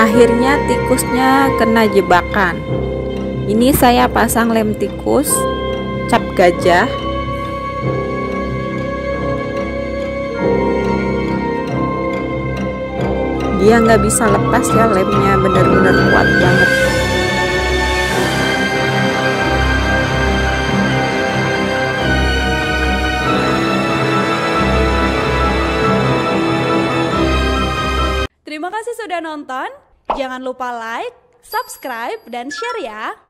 Akhirnya tikusnya kena jebakan. Ini saya pasang lem tikus, cap gajah. Dia nggak bisa lepas ya, lemnya bener-bener kuat banget. Terima kasih sudah nonton. Jangan lupa like, subscribe, dan share ya.